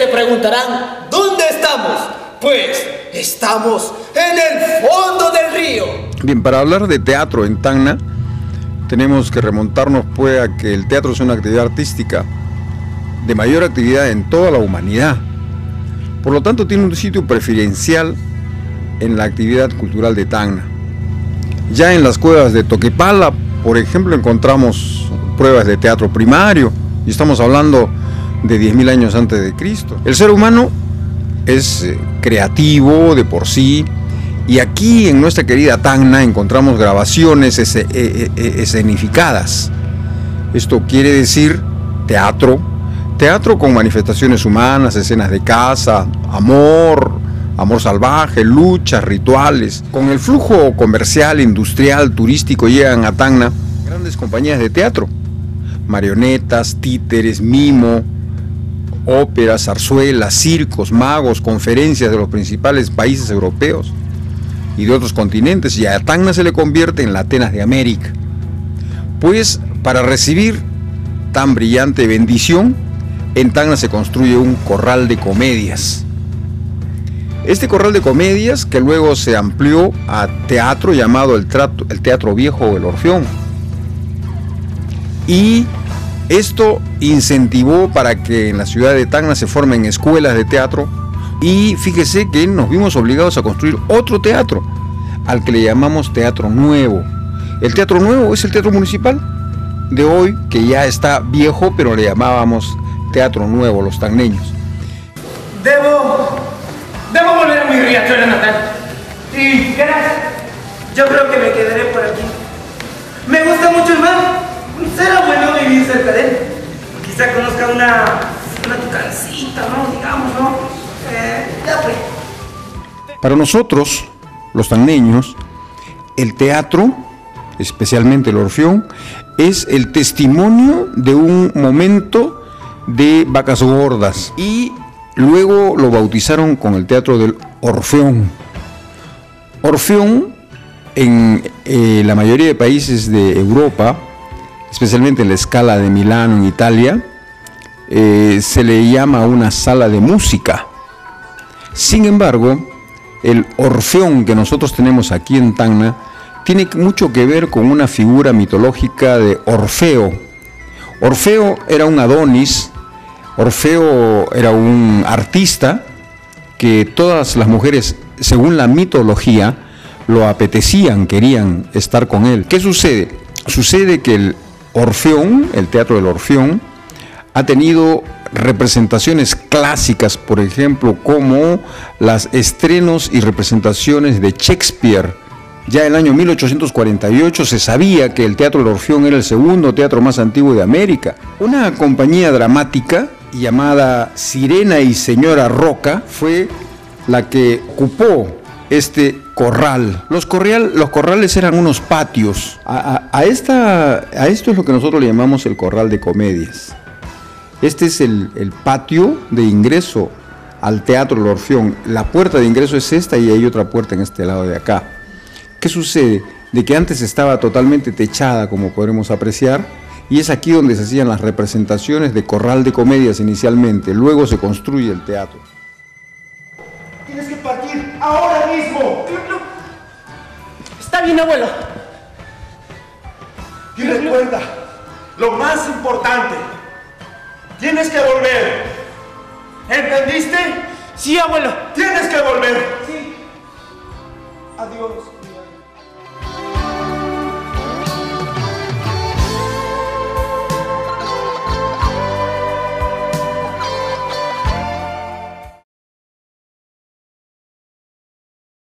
preguntarán, ¿dónde estamos? Pues estamos en el fondo del río. Bien, para hablar de teatro en Tacna, tenemos que remontarnos pues a que el teatro es una actividad artística de mayor actividad en toda la humanidad. Por lo tanto, tiene un sitio preferencial en la actividad cultural de Tacna. Ya en las cuevas de Toquepala, por ejemplo, encontramos pruebas de teatro primario, y estamos hablando de 10.000 años antes de Cristo. El ser humano es creativo de por sí, y aquí en nuestra querida Tacna encontramos grabaciones escenificadas. Esto quiere decir teatro con manifestaciones humanas, escenas de caza, amor salvaje, luchas, rituales. Con el flujo comercial, industrial, turístico llegan a Tacna grandes compañías de teatro, marionetas, títeres, mimo, óperas, zarzuelas, circos, magos, conferencias de los principales países europeos y de otros continentes, y a Tacna se le convierte en la Atenas de América. Pues para recibir tan brillante bendición, en Tacna se construye un corral de comedias. Este corral de comedias, que luego se amplió a teatro, llamado el Teatro Viejo o el Orfeón. Y esto incentivó para que en la ciudad de Tacna se formen escuelas de teatro, y fíjese que nos vimos obligados a construir otro teatro, al que le llamamos Teatro Nuevo. El Teatro Nuevo es el teatro municipal de hoy, que ya está viejo, pero le llamábamos Teatro Nuevo los tacneños. Debo volver a mi riachuelo natal. Y verás, yo creo que me quedaré por aquí. Me gusta mucho el mar. Será bueno vivir cerca de él. Quizá conozca una tucancita, ¿no? Digamos, ¿no? Ya fue. Para nosotros, los tacneños, el teatro, especialmente el Orfeón, es el testimonio de un momento de vacas gordas, y luego lo bautizaron con el Teatro del Orfeón. Orfeón, en la mayoría de países de Europa, especialmente en la Scala de Milano, en Italia, se le llama una sala de música. Sin embargo, el Orfeón que nosotros tenemos aquí en Tacna tiene mucho que ver con una figura mitológica de Orfeo. Orfeo era un Adonis. Orfeo era un artista que todas las mujeres, según la mitología, lo apetecían, querían estar con él. ¿Qué sucede? Sucede que el Orfeón, el Teatro del Orfeón, ha tenido representaciones clásicas, por ejemplo, como las estrenos y representaciones de Shakespeare. Ya en el año 1848 se sabía que el Teatro del Orfeón era el segundo teatro más antiguo de América. Una compañía dramática llamada Sirena y Señora Roca fue la que ocupó este corral. Los corrales eran unos patios. A esto es lo que nosotros le llamamos el corral de comedias. Este es el patio de ingreso al Teatro del Orfeón. La puerta de ingreso es esta, y hay otra puerta en este lado de acá. ¿Qué sucede? De que antes estaba totalmente techada, como podremos apreciar, y es aquí donde se hacían las representaciones de corral de comedias inicialmente. Luego se construye el teatro. Tienes que partir ahora mismo. Está bien, abuelo. Y recuerda, lo más importante, tienes que volver. ¿Entendiste? Sí, abuelo. Tienes que volver. Sí. Adiós.